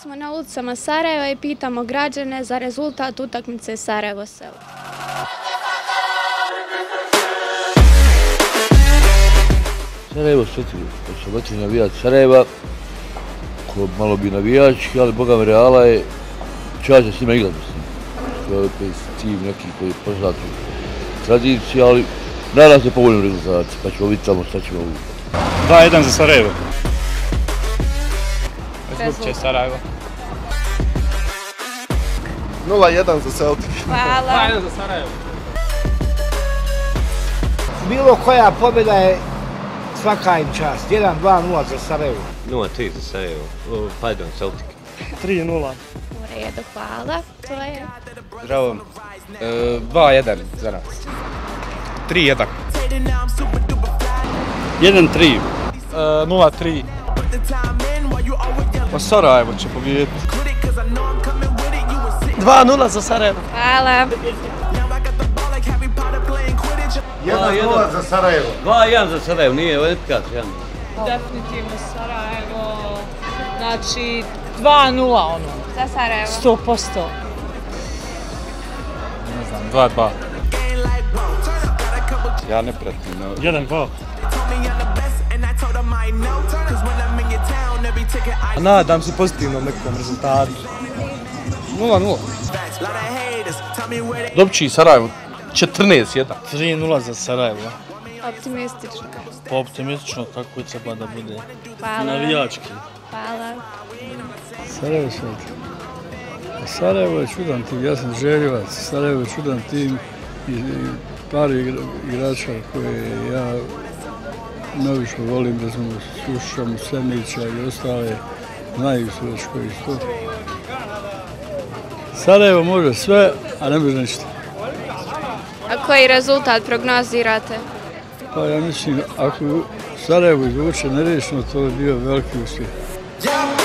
smo na ulicama Sarajeva i pitamo građane za rezultat utakmice Sarajevo-Selek. Sarajevo su veći navijač Sarajeva, ko malo bi navijački, ali Boga mi Reala je čašće s njima igrati s njim. To je opet tim neki koji je poznat u tradiciji, ali nadam se povoljnim rezultati, pa ćemo vidjeti tamo šta ćemo vidjeti. 2-1 za Sarajevo. Izgubit će Sarajevo. 0-1 za Celtic. Hvala. 2-1 za Sarajevo. Bilo koja pobjeda je svaka im čast. 1-2-0 za Sarajevo. 0-3 za Sarajevo. Pardon, Celtic. 3-0. U redu, hvala. To je... Zdravo. 2-1 za nas. 3-1. 1-3. 0-3. Pa Sarajevo će pobijediti. 2-0 za Sarajevo. Hvala. 1-0 za Sarajevo. 2-1 za Sarajevo, nije epikat. Definitivno Sarajevo, znači 2-0 ono, Za Sarajevo. 100%. Ne znam, 2-2. Ja ne pratim. 1-2. Nadam se pozitivnom nekom rezultatu. 0-0. Dobit će i Sarajevo 14-1. 3-0 za Sarajevo. Optimistično. Optimistično, kako će pa da bude. Hvala. Navijački. Hvala. Sarajevo Sarajevo je čudan tim, ja sam Željevac, Sarajevo je čudan tim i par igrača koje ja najviše volim, da smo slušamo Semića i ostale, znaju se već koji su to. Sarajevo može sve, a ne može ništa. A koji rezultat prognozirate? Pa ja mislim, ako Sarajevo izvuče nerešeno, to je bio veliki uspjeh.